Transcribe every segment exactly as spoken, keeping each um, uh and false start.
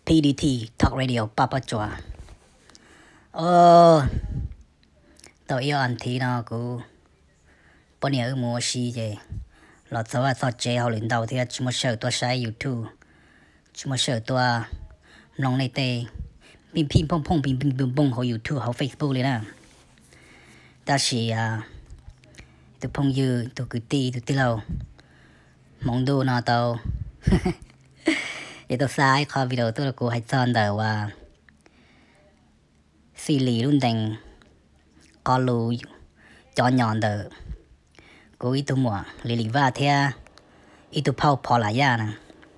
pê đê tê Talk Radio Papa Chua. Ờ, tao yêu anh thì nó cũng bao nhiêu ở mua xí vậy. Lọt số à sao chế họ lên đầu thì chỉ một sợ tôi sai YouTube, chỉ một sợ tôi nông này tê, pin pin pong pong pin pin pong pong họ YouTube họ Facebook lên à. Ta chỉ à, tôi phong dư tôi cứ ti tôi ti lâu, mong đồ nó tao. Vậy tôi sai khỏi video tôi là cô hay chọn đầu và xì lì luôn đành có lù cho nhọn đầu cô ít tôi mua lì lì va theo ít tôi phao phò lại ra nè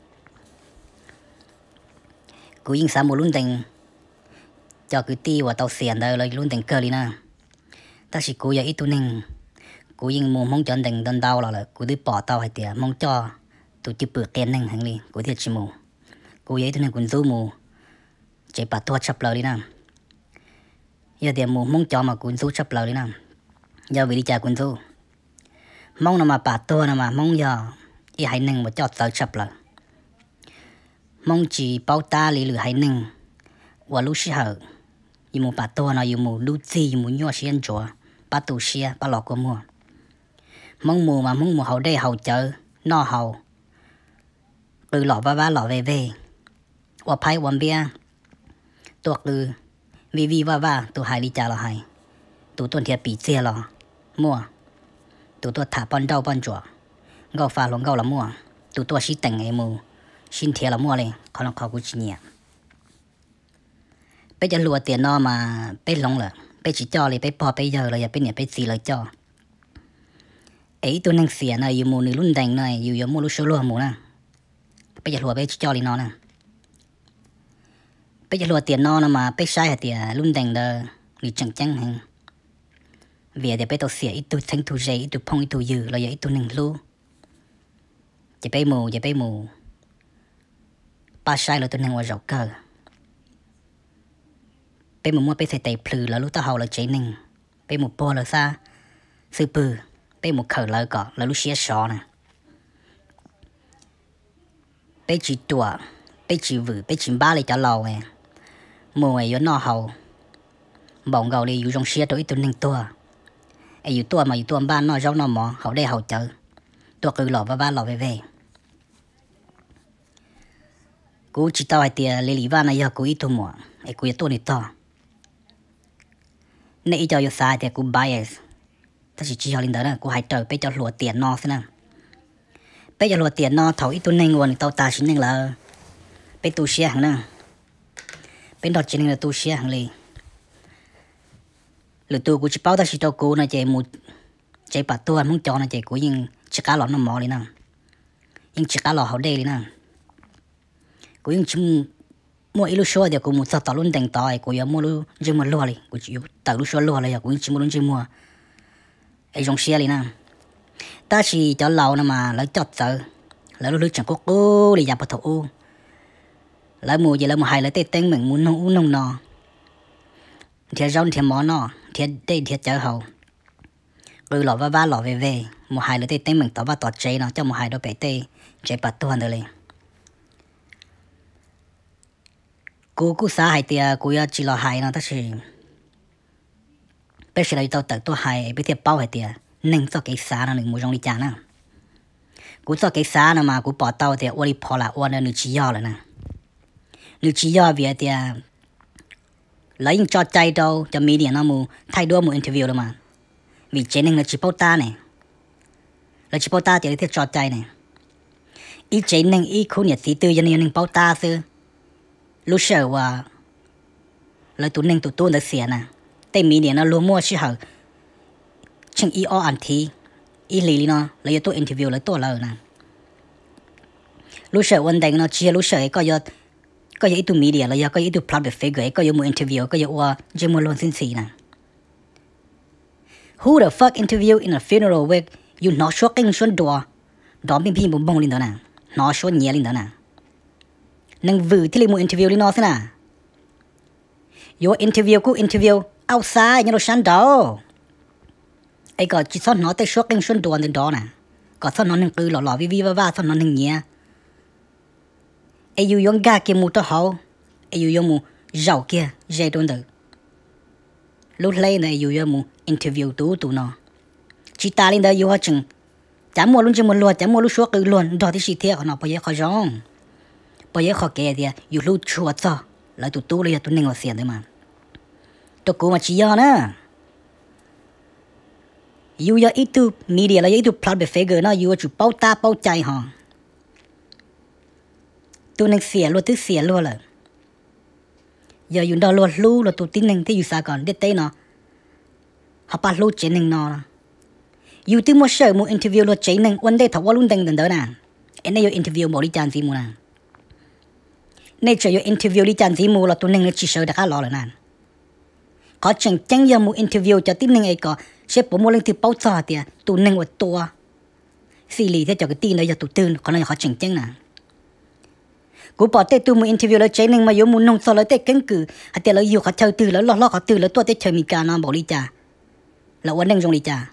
cô yên sáng một luôn đành cho cứ ti và tao xiên đầu lại luôn đành cơ đi nè ta chỉ cô giờ ít tôi nên cô yên mua mong chọn đành đơn đau là cô đi bỏ tao hay tiền mong cho tôi chỉ bự kén nên hàng đi cô thiệt chỉ mua cô ấy tôi nên cũng giúp mua chỉ bà tua chấp lời đi nè giờ tiền mua mong cho mà cũng giúp chấp lời đi nè giờ vì đi trả cũng giúp mong là mà bà tua là mà mong giờ ý hãy nên mà cho tao chấp lời mong chỉ bao ta lý lửa hãy nên và lúc xí hở dù mua bà tua nào dù mua lúc gì dù mua nhỏ xí chúa bà tù xí bà lọ của mua mong mua mà mong mua hậu đây hậu chợ no hậu từ lọ va va lọ về vềว่าไพ่วันเบียตัวคือวีวีว่าว่าตัวหายลิจาเราหายตัวต้นเทียปีเสียเรามั่วตัวตัวถาปอนเดาปอนจั่วเงาฟ้าลงเงาละมั่วตัวตัวชี้แต่งไอ้มูชินเทียละมั่วเลยเขาลองเขากูจีเนี่ยไปจะรัวเตียนนอมาไปลงเลยไปจีจ่อเลยไปพอไปเยอะเลยอย่าไปเนี่ยไปสีเลยจ่อไอ้ตัวนั่งเสียน่ะอยู่มูนี่รุ่นแดงหน่อยอยู่อยู่มูรู้ชัวร์มูนะไปจะรัวไปจีจ่อเลยนอนะbây giờ lùa tiền nó mà bây sai hả tiền luôn đành đó người chẳng chẳng hàng vì để bây tao xỉa ít tu thanh tu dây ít tu phong ít tu dư là ít tu nâng lu chỉ bây mù chỉ bây mù ba sai là tu nâng qua rau cờ bây mù mua bây sai tay phừ là lúc tao hầu là chế nâng bây mù po là xa sư pư bây mù khờ là cọ là lúc xỉa sọ nè bây chỉ tua bây chỉ vử bây chỉ ba lại cho lò nè mùa ấy nó hậu bỏng gạo đi dùng trong xe tôi tôi nên tua ấy dùng tua mà dùng tua ba nó rau nó mỏ hậu đây hậu chợ tua cứ lò và ba lò về về cú chỉ tao hay tiền lấy lý van này giờ cú ít tu mỏ ấy cú ít tu này to này cho yêu sai thì cú bias ta chỉ chỉ họ lên đó là cú hay trời bây cho lùa tiền nó thế nào bây giờ lùa tiền nó thầu ít tu nên nguồn tao ta chỉ nên là bây tu xe hàng nè bên đó chỉ là tu xe hàng lì lựa tu của chị bảo ta chỉ cho cô này chạy một chạy bắt tu muốn cho này chạy của nhưng chỉ cá lọt nó mò đi nè nhưng chỉ cá lọt hậu đây đi nè của nhưng chỉ mua ít lúc xưa thì của một sao tao luôn đành tỏi của giờ mua luôn chỉ mua lúa đi của chỉ tao lúc xưa lúa là của chỉ mua luôn chỉ mua ấy trong xe đi nè ta chỉ cho lâu nè mà lấy chọt sợ lấy lúc chẳng có cô đi dạp vào thổ lấy mùa gì lấy mùa hai lấy tê tên mình muốn nông nông nò thiệt rau thiệt mỏ nò thiệt đây thiệt chợ hậu rồi lọ va va lọ về về mùa hai lấy tê tên mình tỏ va tọt chế nó cho mùa hai đó bể tê chế bát tuần rồi liền cô cô xã hai tia cô ya chỉ là hai nó ta chỉ bây giờ tao tự tôi hai bây thiệt bao hai tia nên cho cái xã nó đừng mua trong đi chả nè cô cho cái xã nó mà cô bỏ tao thì ôi bỏ là ôi nó nữ chỉ do rồi nè nếu chỉ do việc thì lấy những cho chạy đâu cho media nó mu thay đổi một interview đâu mà vì chế nên là chỉ bao ta này là chỉ bao ta thì để cho chạy này ý chế nên ý khu nhiệt thị tư cho nên bao ta sư lúc sợ và lấy tụi nên tụi tôi đã xỉa nè tay media nó luôn mua chứ hở chẳng ý o anh thì ý lý nó lấy tôi interview lấy tôi lời nè lúc sợ vấn đề nó chia lúc sợ có do có những tụi media là do có những tụi public figure có những một interview có những qua chỉ một luôn xin xì nè who the fuck interview in a funeral wake you not shocking xuân đùa đó bên phía bông bông lên đó nè nó xuân nhẹ lên đó nè nâng vử thì lấy một interview lên nó thế nè your interview cũng interview outside như nó sáng đó ấy có chỉ son nó tới shocking xuân đùa lên đó nè có son nó nâng cứ lò lò vi vi va va son nó nâng nhẹ ai yêu yong gà kia mua tao hậu yêu yêu mu giàu kia dễ đồn được lúc lấy này yêu yêu mu interview tú tú nó chỉ ta lên đó yêu họ chừng chả mua luôn chỉ mua luôn chả mua luôn suốt cứ luôn đó thì chỉ thế nó bây giờ khó rong bây giờ khó kể thì yêu lúc chua cho lại tụt tú lấy tụt nên vào tiền đấy mà tôi cố mà chỉ do nữa yêu giờ ít tu media là ít tu plot về figure nó yêu chụp bao ta bao chạy hả tôi nên xỉa luôn tức xỉa luôn là giờ dùng đó luôn lu là tôi tin nên thì yêu sao còn biết tay nó họ bắt lu chế nên nó yêu từ một sợi một interview luôn chế nên vấn đề thảo luận luôn đừng đỡ nè anh này yêu interview bỏ đi chán gì mua nè này chơi yêu interview đi chán gì mua là tôi nên chỉ sợ đã khá lo rồi nè có chẳng chẳng giờ một interview cho tin nên ấy có sẽ bỏ một lần thì bao giờ thì tôi nên ở tua xử lý theo cho cái tin này giờ tôi tin còn là họ chẳng chẳng nè cú bỏ tay tôi một interview là chế nên mà yêu muốn nông sau lại tay cứng cử hay tay là yêu họ chơi từ là lo lo họ từ là tôi tay chơi mi cả nó bỏ đi cha là vấn đề trong đi cha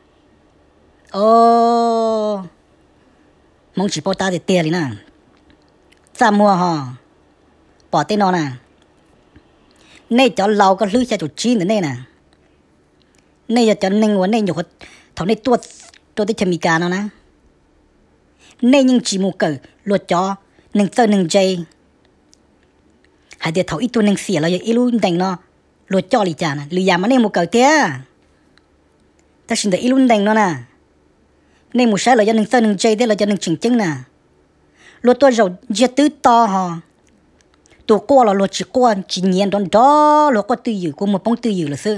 ô mong chỉ bao ta để tiền đi nè sao mua hả bỏ tay nó nè này cho lâu có lưới cho chuột chín nữa này nè này giờ cho nên vấn đề nhiều thằng này tôi tôi tay chơi mi cả nó nè này nhưng chỉ một cử luật cho nên tơ nên dây hay để thầu ít tôi nên xỉa là ít luôn đánh nó luật cho lì chả nè lì già mà nên một cờ té ta xin để ít luôn đánh nó nè nên một sai là cho nên tơ nên dây thế là cho nên chỉnh chỉnh nè luật tôi rồi giết tứ to hả tôi qua là luật chỉ qua chỉ nhiên đó đó luật qua tư dự của một bóng tư dự là sư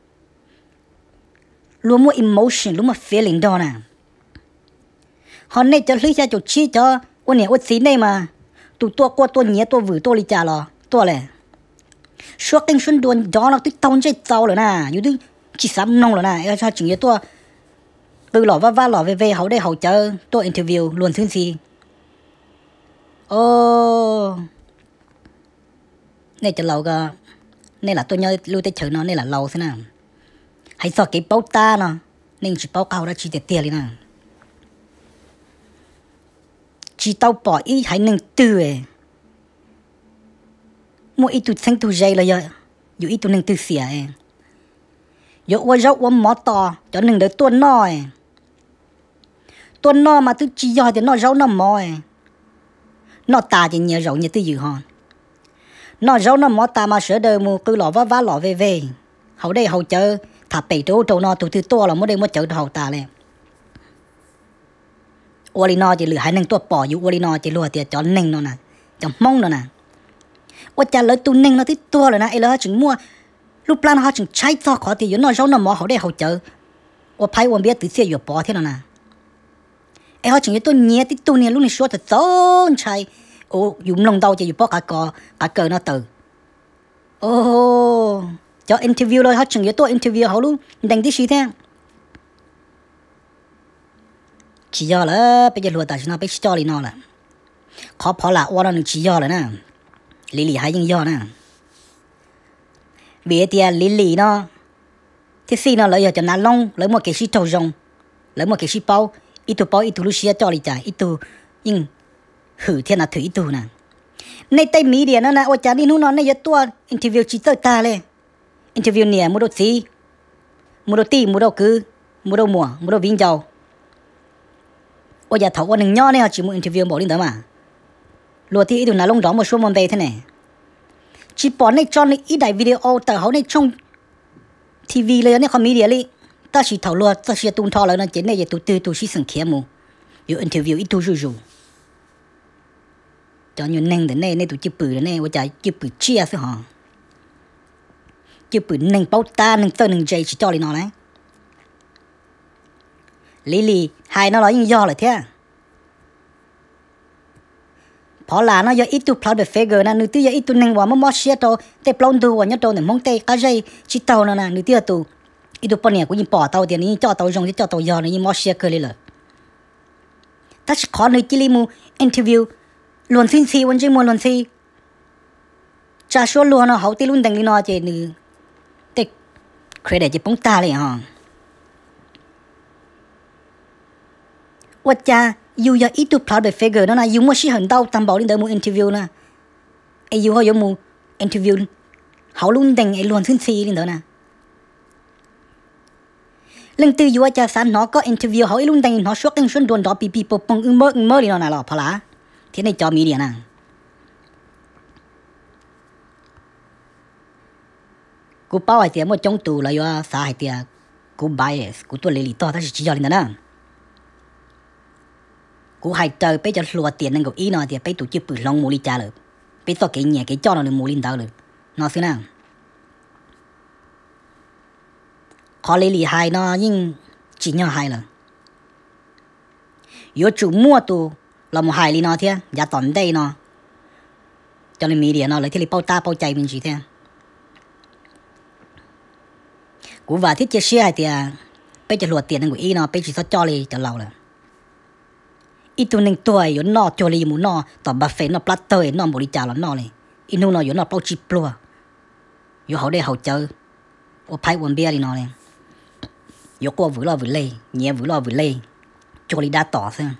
luôn một emotion luôn một feeling đó nè họ nên cho lưới cho chuột chi cho ôn này ôn xí này mà tụi tôi qua tôi nhớ tôi vừa tôi đi trả lo tôi lẽ suốt kinh xuân đồn đó là tôi tông chơi tàu rồi nè như tôi chỉ sắm nông rồi nè cho chừng như tôi từ lò va va lò về về hậu đây hậu chờ tôi interview luôn xin gì ô này cho lâu cơ này là tôi nhớ lưu tới chữ nó này là lâu thế nào hãy so cái bao ta nó nên chỉ bao cao đã chỉ để tiền đi nè chỉ tao bỏ ý hãy nên tư ấy mua ít tu sinh tu dây là giờ dù ít tu nên tư xỉa ấy dù qua rau qua mỏ to cho nên đỡ tuần nó ấy tuần nó mà tu chỉ giờ thì nó rau nó mỏ ấy nó ta thì nhớ rau như tư dự hòn nó rau nó mỏ ta mà sửa đời mua cứ lọ vá vá lọ về về hậu đây hậu chờ thà bể trâu trâu nó tụi tư to là mới đây mới chờ hậu ta lên ô li nó chỉ lừa hai nâng tua bỏ dù ô li nó chỉ lừa thì cho nâng nó nè cho mong nó nè ô cha lấy tu nâng nó tí tua rồi nè ấy là chừng mua lúc plan họ chừng trái cho khó thì nó rau nó mỏ họ đây hậu chờ ô phải ô biết từ xe vừa bỏ thế nào nè ấy họ chừng tôi nhẹ tí tu nè lúc này số thật tốt trái ô dùng lòng đau chỉ dùng bỏ cả cò cả cờ nó từ ô cho interview rồi họ chừng tôi interview họ luôn đánh tí gì thế chỉ do là bây giờ lùa ta nó bây cho li nó là khó bỏ là qua nó chỉ do là nè lì lì hay nhưng do nè vì thế lì lì nó thế khi nó lấy cho nó long lấy một cái xí trâu rồng lấy một cái xí bao ít tu bao ít tu lúc xí cho li trả ít tu nhưng hử thiên là thử ít tu nè nay tay media nó nè ôi cha đi nó này giờ tua interview chỉ tới ta lên interview nè mua đồ gì mua đồ ti mua đồ cứ mua đồ mùa mua đồ vinh giàu ôi giờ thầu con đừng nho này họ chỉ muốn interview bỏ đi đó mà lùa thì ít là lông đó một số môn về thế này chỉ bỏ này cho này ít đại video tờ hậu này trong ti viเลยเนี่ยคอมมีเดียเลยta chỉ thầu lùa ta chỉ tung thò lại nó chỉ này giờ tụi tư tụi chỉ sừng kia mù yêu interview ít tụi rủ cho nhiều nâng đến này này tụi chụp bự này ôi trời chụp bự chia chứ hả chụp bự nâng bao ta nâng tơ nâng dây chỉ cho lại nó đấy lý lì hai nó nói như do là thế bỏ là nó do ít tu plot the figure nè nữ tiêu giờ ít tu nâng vào mà mất xe tàu để plon tu vào nhất tàu để mong tê cá dây chỉ tàu nè nè nữ tiêu tu ít tu bao nhiêu cũng như bỏ tàu tiền như cho tàu rong thì cho tàu giò này như mất xe cơ lên rồi ta chỉ khó nơi chỉ li mu interview luôn xin xì vẫn chỉ muốn luôn xì cha số luôn nó hậu tí luôn đằng đi nó chỉ nữ tê credit chỉ bóng taเลยhảว่าจะอยู่อย่าอีตัวพลาดไปเฟกเกอร์นั่นนะอยู่มั่วชี้หันเต้าตามบอกนี่เดิมมั่วอินเทอร์วิวนะ ai yêu họ yêu mu interview họ luôn tình ai luôn xin xì lên đó nè lần từ yêu cha san nó có interview họ luôn tình nó suốt cái xuân đồn đó pi pi bông bông ưng mơ ưng mơ đi nó nè lọ phá lá thế này cho mi đi nè cú bao ai tiền một trong tù là yêu xã hay tiền cú bias cú tôi lấy lý to ta chỉ cho lên đó nè cú hay trời bây giờ lùa tiền nên cú ý nó thì bây tụ chụp bự long mù li cha rồi bây giờ cái nhẹ cái cho nó được mù linh tao rồi nó xí nào khó lấy lý hai nó nhưng chỉ nhau hai là yếu chủ mua tụ là một hai lý nó thế giá tòn đây nó cho nên media nó lấy thế bao ta bao chạy mình chỉ thế cú và thiết chia sẻ thì bây giờ lùa tiền nên cú ý nó bây giờ cho li cho lâu rồi ít tu nên tuổi yếu nó cho li muốn nó tỏ bà phê nó platter nó một đi trả nó nó này ít nu nó yếu nó bao chip luôn yếu hậu đây hậu chơi ô phải uống bia đi nó này yếu qua vừa lo vừa lê nhẹ vừa lo vừa lê cho li đã tỏ xem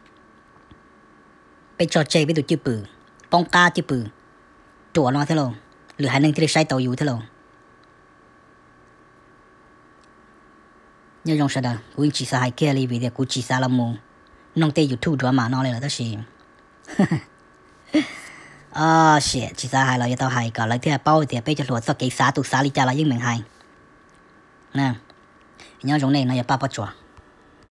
bây giờ chơi bây giờ chip bự bông ca chip bự chùa nó thế luôn lừa hai nên thì sai tàu yếu thế luôn nhớ trong sao đó cũng chỉ sa hai kia li vì để cũng chỉ sa là mù nông tây YouTube drama nó là đó gì à shit chỉ sa hai là tao hai cả lại thì bao thì bây giờ luật sao cái sa tụ sa li cha là những mình hai nè nhớ trong này nó là ba ba chua